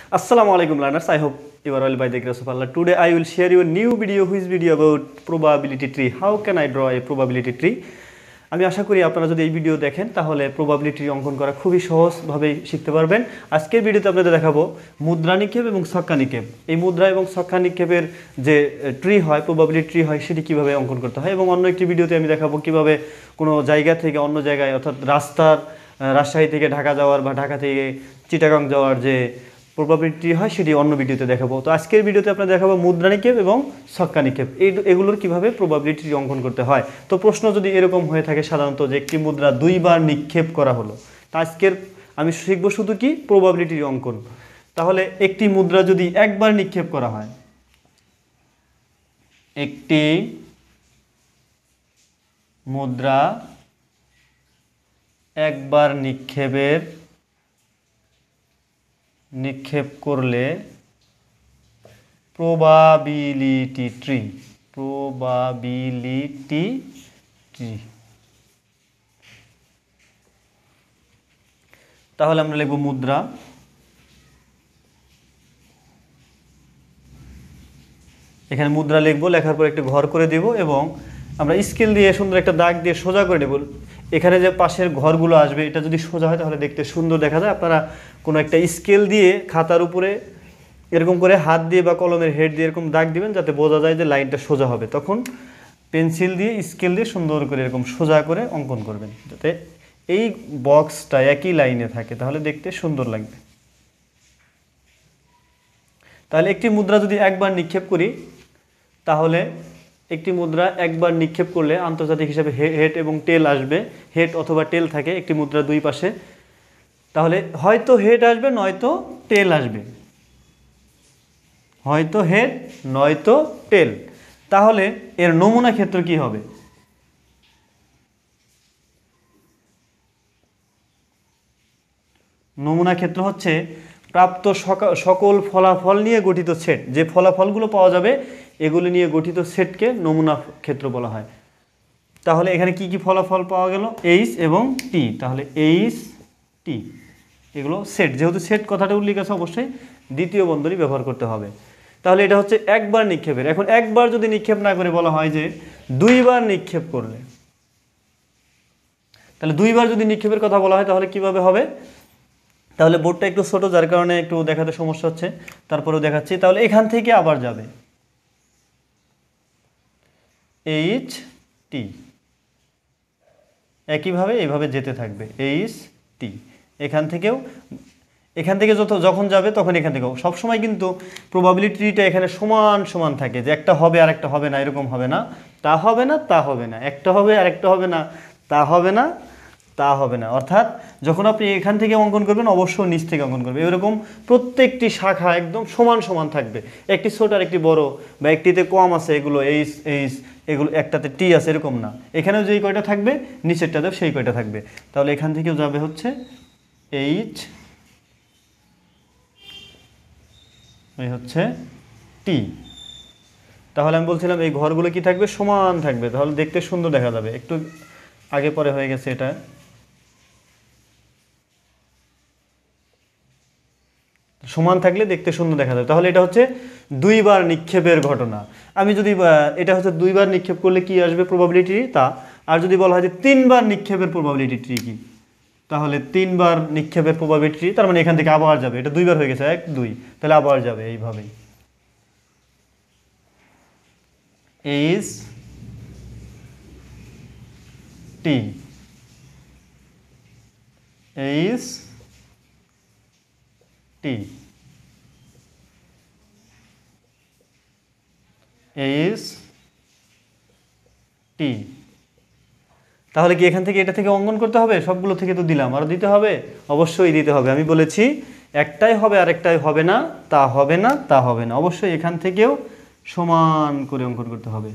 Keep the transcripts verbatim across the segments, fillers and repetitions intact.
Assalamu alaikum learners. I hope you are all by the grace of Allah. Today I will share you a new video, which video about probability tree. How can I draw a probability tree? আমি আশা করি আপনারা যদি এই video দেখেন তাহলে probability অঙ্কন করা খুবই সহজভাবে শিখতে পারবেন। আজকের ভিডিওতে আপনাদের দেখাবো মুদ্রা নিক্ষেপ এবং ছক্কা নিক্ষেপ। এই মুদ্রা এবং ছক্কা নিক্ষেপের যে ট্রি হয়, প্রবাবিলিটি ট্রি হয়, সেটি কিভাবে অঙ্কন করতে হয় এবং অন্য একটি ভিডিওতে আমি দেখাবো কিভাবে কোনো জায়গা থেকে অন্য জায়গায় অর্থাৎ রাস্তার রাজশাহী থেকে ঢাকা যাওয়ার বা ঢাকা থেকে চিটাগাং যাওয়ার যে প্রবাবিলিটি হয় সেটি অন্য ভিডিওতে দেখাবো। তো আজকের ভিডিওতে আপনাদের দেখাবো মুদ্রা নিক্ষেপ এবং ছক্কা নিক্ষেপ, এই এগুলোর কিভাবে প্রবাবিলিটি অঙ্কন করতে হয়। তো প্রশ্ন যদি এরকম হয়ে থাকে সাধারণত যে একটি মুদ্রা দুইবার নিক্ষেপ করা হলো, তা আজকের আমি শিখবো শুধু কি প্রবাবিলিটির অঙ্কন। তাহলে একটি মুদ্রা যদি একবার নিক্ষেপ করা হয়, একটি মুদ্রা একবার নিক্ষেপের নিক্ষেপ করলে প্রবাবিলিটি ট্রি প্রবাবিলিটি ট্রি তাহলে আমরা লিখব মুদ্রা এখানে মুদ্রা লিখব, লেখার পর একটা ঘর করে দেব এবং আমরা স্কেল দিয়ে সুন্দর একটা দাগ দিয়ে সোজা করে নেব। এখানে যে পাশের ঘরগুলো আসবে এটা যদি সোজা হয় তাহলে দেখতে সুন্দর দেখা যায়। আপনারা কোনো একটা স্কেল দিয়ে খাতার উপরে এরকম করে হাত দিয়ে বা কলমের হেড দিয়ে এরকম দাগ দিবেন যাতে বোঝা যায় যে লাইনটা সোজা হবে। তখন পেন্সিল দিয়ে স্কেল দিয়ে সুন্দর করে এরকম সোজা করে অঙ্কন করবেন যাতে এই বক্সটা একই লাইনে থাকে, তাহলে দেখতে সুন্দর লাগবে। তাহলে একটি মুদ্রা যদি একবার নিক্ষেপ করি, তাহলে একটি মুদ্রা একবার নিক্ষেপ করলে আন্তর্জাতিক হিসাবে হেড এবং টেল আসবে। হেড অথবা টেল থাকে একটি মুদ্রা দুই পাশে, তাহলে হয়তো হেড আসবে নয়তো টেল আসবে, হয়তো হেড নয়তো টেল। তাহলে এর নমুনা ক্ষেত্র কি হবে? নমুনা ক্ষেত্র হচ্ছে প্রাপ্ত সকল ফলাফল নিয়ে গঠিত সেট। যে ফলাফলগুলো পাওয়া যাবে এগুলো নিয়ে গঠিত সেটকে নমুনা ক্ষেত্র বলা হয়। তাহলে এখানে কি কি ফলাফল পাওয়া গেল? এইচ এবং টি। তাহলে এইচ টি এগুলো সেট, যেহেতু সেট কথাটা উল্লেখ আছে অবশ্যই দ্বিতীয় বন্ধনী ব্যবহার করতে হবে। তাহলে এটা হচ্ছে একবার নিক্ষেপের। এখন একবার যদি নিক্ষেপ না করে বলা হয় যে দুইবার নিক্ষেপ করলে, তাহলে দুইবার যদি নিক্ষেপের কথা বলা হয় তাহলে কিভাবে হবে? তাহলে বোর্ডটা একটু ছোট, যার কারণে একটু দেখাতে সমস্যা হচ্ছে, তারপরেও দেখাচ্ছি। তাহলে এখান থেকে আবার যাবে এইচ টি, একইভাবে এইভাবে যেতে থাকবে এইচ টি। এখান থেকেও এখান থেকে যত যখন যাবে তখন এখান থেকেও সবসময় কিন্তু প্রবাবিলিটিটা এখানে সমান সমান থাকে, যে একটা হবে আর একটা হবে না, এরকম হবে না, তা হবে না, তা হবে না, একটা হবে আর একটা হবে না, তা হবে না, তা হবে না। অর্থাৎ যখন আপনি এখান থেকে অঙ্কন করবেন অবশ্যই নিচ থেকে অঙ্কন করবেন। এরকম প্রত্যেকটি শাখা একদম সমান সমান থাকবে, একটি ছোট আর একটি বড়, বা একটিতে কম আছে এগুলো এইচ এইচ, এগুলো একটাতে টি আছে, এরকম না। এখানেও যেই কয়টা থাকবে নিচেরটাতেও সেই কয়টা থাকবে। তাহলে এখান থেকেও যাবে হচ্ছে এইচ, এই হচ্ছে টি। তাহলে আমি বলছিলাম এই ঘরগুলো কি থাকবে? সমান থাকবে, তাহলে দেখতে সুন্দর দেখা যাবে। একটু আগে পরে হয়ে গেছে, এটা সমান থাকলে দেখতে সুন্দর দেখা যাবে। তাহলে এটা হচ্ছে দুইবার নিক্ষেপের ঘটনা। আমি যদি এটা হচ্ছে দুইবার নিক্ষেপ করলে কি আসবে প্রবাবিলিটি তা, আর যদি বলা হয় যে তিনবার নিক্ষেপের প্রবাবিলিটি কি, তাহলে তিনবার নিক্ষেপের প্রবাবিলিটি, তার মানে এখান থেকে আবার যাবে, এটা দুইবার হয়ে গেছে, এক দুই, তাহলে আবার যাবে এইভাবেই H T, H T, H T. তাহলে কি এখান থেকে এটা থেকে অঙ্কন করতে হবে? সবগুলো থেকে তো দিলাম, আরও দিতে হবে, অবশ্যই দিতে হবে। আমি বলেছি একটাই হবে আর একটাই হবে না, তা হবে না, তা হবে না, অবশ্যই এখান থেকেও সমান করে অঙ্কন করতে হবে।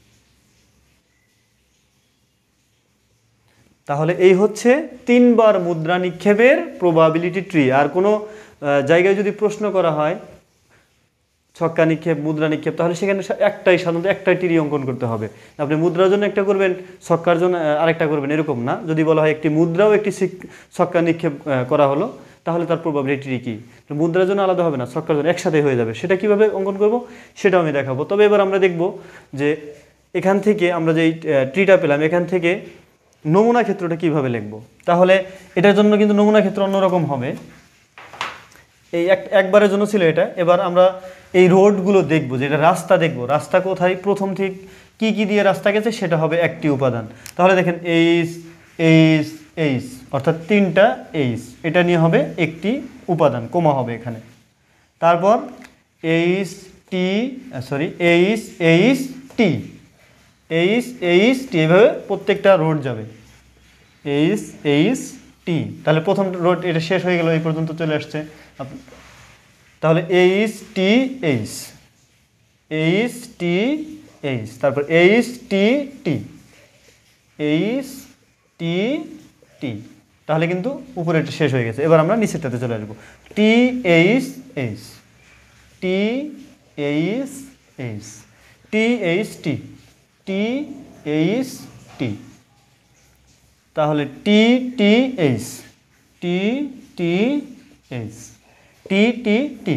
তাহলে এই হচ্ছে তিনবার মুদ্রা নিক্ষেপের প্রবাবিলিটি ট্রি। আর কোনো জায়গায় যদি প্রশ্ন করা হয় ছক্কা নিক্ষেপ, মুদ্রা নিক্ষেপ, তাহলে সেখানে একটাই সাধারণত একটাই ট্রি অঙ্কন করতে হবে। আপনি মুদ্রার জন্য একটা করবেন, ছক্কার জন্য আরেকটা করবেন, এরকম না। যদি বলা হয় একটি মুদ্রাও একটি ছক্কা নিক্ষেপ করা হলো, তাহলে তার প্রবাবিলিটি কি? মুদ্রার জন্য আলাদা হবে না, ছক্কার জন্য একসাথে হয়ে যাবে। সেটা কিভাবে অঙ্কন করব সেটাও আমি দেখাবো। তবে এবার আমরা দেখব যে এখান থেকে আমরা যে ট্রিটা পেলাম এখান থেকে নমুনা ক্ষেত্রটা কিভাবে লিখব। তাহলে এটার জন্য কিন্তু নমুনা ক্ষেত্র অন্যরকম হবে। এই এক একবারের জন্য ছিল এটা। এবার আমরা এই রোডগুলো দেখব, যে এটা রাস্তা দেখব, রাস্তা কোথায়, প্রথম ঠিক কি কি দিয়ে রাস্তা গেছে সেটা হবে একটি উপাদান। তাহলে দেখেন এইচ এইচ এইচ অর্থাৎ তিনটা এইচ, এটা নিয়ে হবে একটি উপাদান, কোমা হবে এখানে। তারপর H T sorry H H T H H T, এভাবে প্রত্যেকটা রোড যাবে এইচ এইচ টি। তাহলে প্রথম রোড এটা শেষ হয়ে গেল, এই পর্যন্ত চলে আসছে। তাহলে H T H H T H, তারপর H T T H T T, তাহলে কিন্তু উপরে এটা শেষ হয়ে গেছে। এবার আমরা নিচেরটাতে চলে আসবো, T H H T H H T H T T H T, তাহলে T T H T T H T টি টি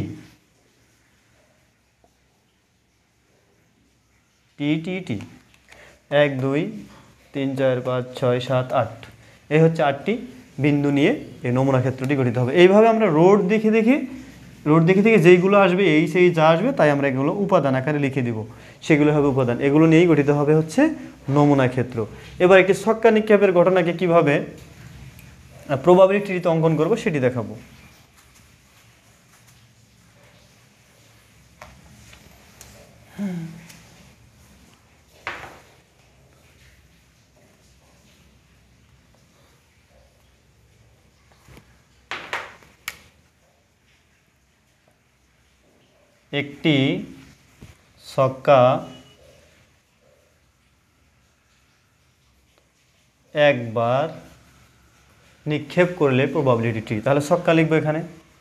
টি টি টি এক দুই তিন চার পাঁচ ছয় সাত আট, এই হচ্ছে আটটি বিন্দু নিয়ে এই নমুনা ক্ষেত্রটি গঠিত হবে। এইভাবে আমরা রোড দেখে দেখে রোড দেখে দেখে যেইগুলো আসবে এই সেই যা আসবে তাই আমরা এগুলো উপাদান আকারে লিখে দিব, সেগুলো হবে উপাদান। এগুলো নিয়েই গঠিত হবে হচ্ছে নমুনা ক্ষেত্র। এবার একটি ছক্কা নিক্ষেপের ঘটনাকে কিভাবে প্রবাবিলিটিতে অঙ্কন করব সেটি দেখাবো। একটি ছক্কা একবার নিক্ষেপ করলে প্রবাবিলিটি, তাহলে ছক্কা লিখবো এখানে।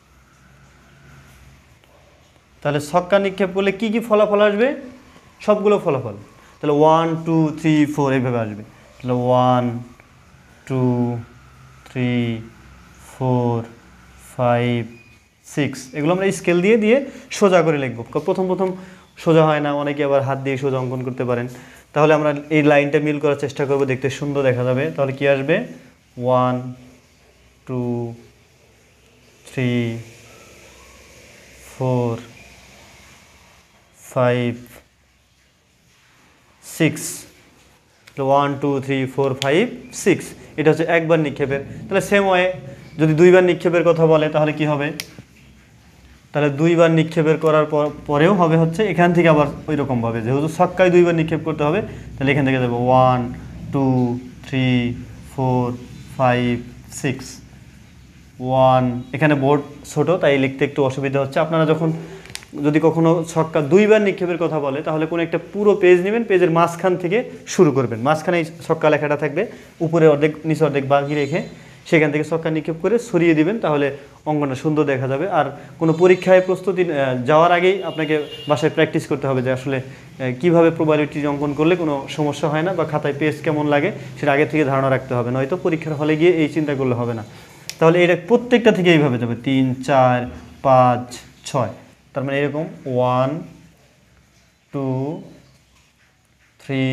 তাহলে ছক্কা নিক্ষেপ করলে কি কি ফলাফল আসবে? সবগুলো ফলাফল। তাহলে ওয়ান টু থ্রি ফোর এইভাবে আসবে। তাহলে one two three four five six, এগুলো আমরা স্কেল দিয়ে দিয়ে সোজা করে লিখব। প্রথম প্রথম সোজা হয় না, অনেকে আবার হাত দিয়ে সোজা অঙ্কন করতে পারেন। তাহলে আমরা এই লাইনটা মিল করার চেষ্টা করব, দেখতে সুন্দর দেখা যাবে। তাহলে কি আসবে? One two three four five six, one two three four five six, এটা হচ্ছে একবার নিক্ষেপের। তাহলে সেম ওয়ে যদি দুইবার নিক্ষেপের কথা বলে তাহলে কি হবে? তাহলে দুইবার নিক্ষেপের করার পর পরেও হবে হচ্ছে এখান থেকে আবার ওই রকমভাবে, যেহেতু ছক্কায় দুইবার নিক্ষেপ করতে হবে, তাহলে এখান থেকে যাবে one two three four five six one. এখানে বোর্ড ছোট তাই লিখতে একটু অসুবিধা হচ্ছে। আপনারা যখন যদি কখনো ছক্কা দুইবার নিক্ষেপের কথা বলে তাহলে কোনো একটা পুরো পেজ নেবেন, পেজের মাঝখান থেকে শুরু করবেন, মাঝখানে এই ছক্কা লেখাটা থাকবে, উপরে অর্ধেক নিচে অর্ধেক বাকি রেখে সেখান থেকে ছক্কা নিক্ষেপ করে সরিয়ে দিবেন, তাহলে অঙ্কনটা সুন্দর দেখা যাবে। আর কোনো পরীক্ষায় প্রস্তুতি যাওয়ার আগেই আপনাকে বাসায় প্র্যাকটিস করতে হবে যে আসলে কীভাবে প্রবাবিলিটি অঙ্কন করলে কোনো সমস্যা হয় না, বা খাতায় পেজ কেমন লাগে সেটা আগে থেকে ধারণা রাখতে হবে, নয়তো পরীক্ষার হলে গিয়ে এই চিন্তা করলে হবে না। তাহলে এটা প্রত্যেকটা থেকে এইভাবে যাবে, তিন চার পাঁচ ছয়, তার মানে এরকম one two three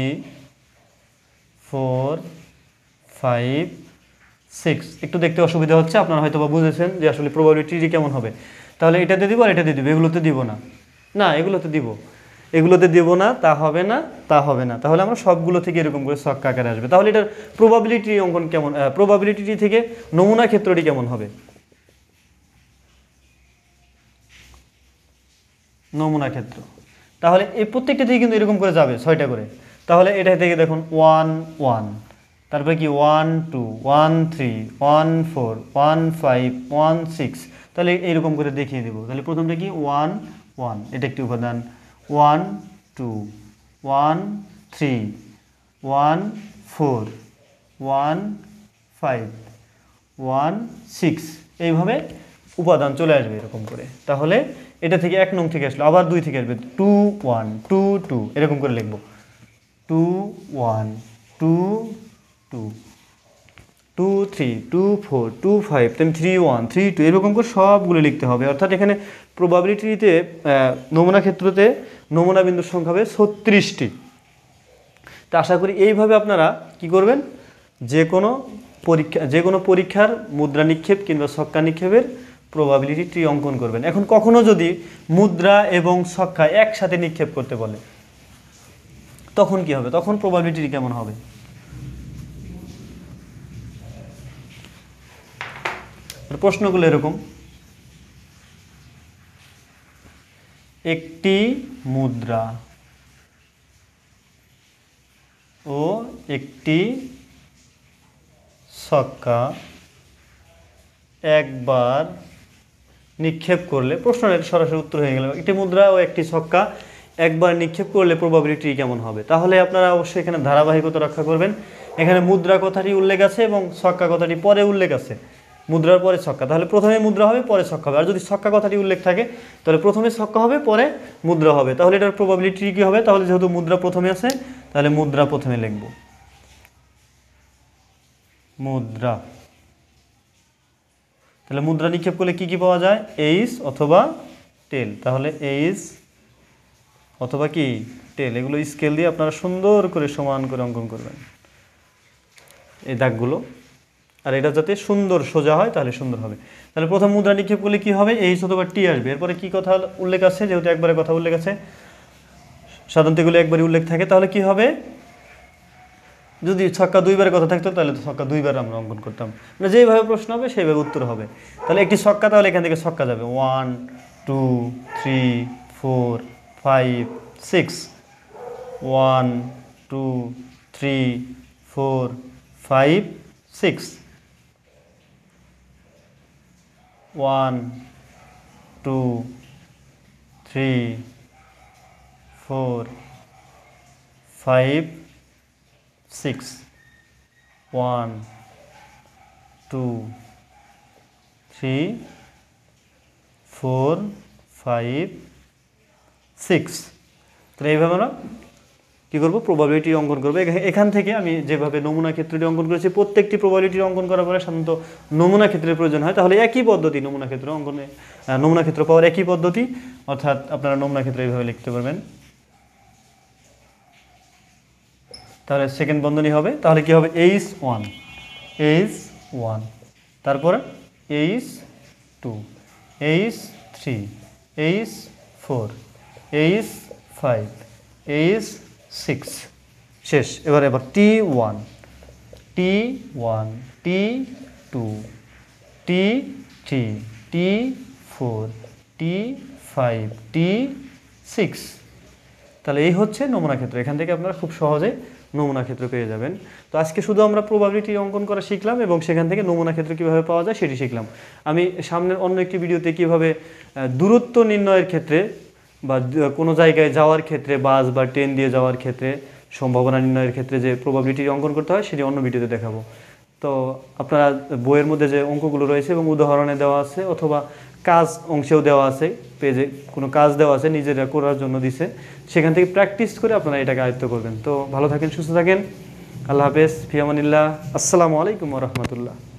four five six. একটু দেখতে অসুবিধা হচ্ছে, আপনারা হয়তো বা বুঝেছেন যে আসলে প্রবাবিলিটি কেমন হবে। তাহলে এটাতে দিব আর এটাতে দিব, এগুলোতে দিব না, না এগুলোতে দিব, এগুলোতে দিব না, তা হবে না, তা হবে না। তাহলে আমরা সবগুলো থেকে এরকম করে ছক্কা আকারে আসবে। তাহলে এটার প্রবাবিলিটি অঙ্কন কেমন, প্রবাবিলিটি থেকে নমুনা ক্ষেত্রটি কেমন হবে? নমুনা ক্ষেত্র, তাহলে এই প্রত্যেকটা থেকে কিন্তু এরকম করে যাবে ছয়টা করে। তাহলে এটা থেকে দেখুন ওয়ান ওয়ান, তারপরে কি one two one three one four one five one six, তাহলে এইরকম করে দেখিয়ে দেবো। তাহলে প্রথমটা কি ওয়ান ওয়ান, এটা একটি উপাদান, one two one three one four one five one six, এইভাবে উপাদান চলে আসবে এরকম করে। তাহলে এটা থেকে এক নং থেকে আসলো, আবার দুই থেকে আসবে, টু ওয়ান টু টু, এরকম করে লিখবো, two one two two two three two four two five then three one three two এরকম করে সবগুলো লিখতে হবে। অর্থাৎ এখানে প্রবাবিলিটিতে নমুনা ক্ষেত্রতে নমুনা বিন্দুর সংখ্যা হবে ছত্রিশটি। তো আশা করি এইভাবে আপনারা কি করবেন, যে কোনো পরীক্ষা যে কোনো পরীক্ষার মুদ্রা নিক্ষেপ কিংবা ছক্কা নিক্ষেপের প্রবাবিলিটি ট্রি অঙ্কন করবেন। এখন কখনো যদি মুদ্রা এবং ছক্কা একসাথে নিক্ষেপ করতে বলে তখন কি হবে, তখন প্রবাবিলিটি কেমন হবে? প্রশ্নগুলো এরকম, একটি মুদ্রা ও একটি ছক্কা একবার নিক্ষেপ করলে, প্রশ্নের সরাসরি উত্তর হয়ে গেল, একটি মুদ্রা ও একটি ছক্কা একবার নিক্ষেপ করলে প্রবাবিলিটি কেমন হবে। তাহলে আপনারা অবশ্যই এখানে ধারাবাহিকতা রক্ষা করবেন। এখানে মুদ্রা কথাটি উল্লেখ আছে এবং ছক্কা কথাটি পরে উল্লেখ আছে, মুদ্রার পরে ছক্কা, তাহলে প্রথমে মুদ্রা হবে পরে ছক্কা হবে। আর যদি ছক্কা কথাটি উল্লেখ থাকে তাহলে প্রথমে ছক্কা হবে পরে মুদ্রা হবে। তাহলে এটার প্রবাবিলিটি কী হবে? তাহলে যেহেতু মুদ্রা প্রথমে আছে তাহলে মুদ্রা প্রথমে লিখব, মুদ্রা। তাহলে মুদ্রা নিক্ষেপ করলে কি কি পাওয়া যায়? এইচ অথবা টেল। তাহলে এইচ অথবা কি টেল, এগুলো স্কেল দিয়ে আপনারা সুন্দর করে সমান করে অঙ্কন করবেন এই দাগগুলো। আর এটা যাতে সুন্দর সোজা হয় তাহলে সুন্দর হবে। তাহলে প্রথম মুদ্রা নিক্ষেপ করলে কি হবে? এইচ অথবা টি আসবে। এরপরে কি কথা উল্লেখ আছে? যেহেতু একবারে কথা উল্লেখ আছে, সাধারণত এগুলো একবারই উল্লেখ থাকে, তাহলে কি হবে? যদি ছক্কা দুইবারের কথা থাকতো তাহলে তো ছক্কা দুইবার আমরা অঙ্কন করতাম, মানে যেইভাবে প্রশ্ন হবে সেইভাবে উত্তর হবে। তাহলে একটি ছক্কা, তাহলে এখান থেকে ছক্কা যাবে one two three four five six, one two three four five six, one two three four five six, one two three four five six. তাহলে এইভাবে আমরা কী করবো? প্রবাবিলিটি অঙ্কন করবো। এখান থেকে আমি যেভাবে নমুনা ক্ষেত্রটি অঙ্কন করেছি, প্রত্যেকটি প্রবাবিলিটি অঙ্কন করার পরে সাধারণত নমুনা ক্ষেত্রের প্রয়োজন হয়। তাহলে একই পদ্ধতি নমুনা ক্ষেত্র অঙ্কনে, নমুনা ক্ষেত্র পাওয়ার একই পদ্ধতি, অর্থাৎ আপনারা নমুনা ক্ষেত্র এইভাবে লিখতে পারবেন। তাহলে সেকেন্ড বন্ধনী হবে, তাহলে কি হবে? এইচ ওয়ান, এইচ ওয়ান, তারপরে H two, H three, H four, H five, H six, শেষ। এবার এবার T one, T one, T two, T three, T four, T five, T six. তাহলে এই হচ্ছে নমুনা ক্ষেত্র। এখান থেকে আপনারা খুব সহজে নমুনা ক্ষেত্র পেয়ে যাবেন। তো আজকে শুধু আমরা প্রবাবিলিটি অঙ্কন করা শিখলাম এবং সেখান থেকে নমুনা ক্ষেত্র কীভাবে পাওয়া যায় সেটি শিখলাম। আমি সামনের অন্য একটি ভিডিওতে কীভাবে দূরত্ব নির্ণয়ের ক্ষেত্রে বা কোনো জায়গায় যাওয়ার ক্ষেত্রে, বাস বা ট্রেন দিয়ে যাওয়ার ক্ষেত্রে সম্ভাবনা নির্ণয়ের ক্ষেত্রে যে প্রবাবিলিটি অঙ্কন করতে হয় সেটি অন্য ভিডিওতে দেখাবো। তো আপনারা বইয়ের মধ্যে যে অঙ্কগুলো রয়েছে এবং উদাহরণে দেওয়া আছে অথবা কাজ অংশেও দেওয়া আছে, পেজে কোনো কাজ দেওয়া আছে নিজেরা করার জন্য দিছে, সেখান থেকে প্র্যাকটিস করে আপনারা এটাকে আয়ত্ত করবেন। তো ভালো থাকেন, সুস্থ থাকেন, আল্লাহ হাফেজ, ফি আমানিল্লাহ, আসসালামু আলাইকুম ওয়া রাহমাতুল্লাহ।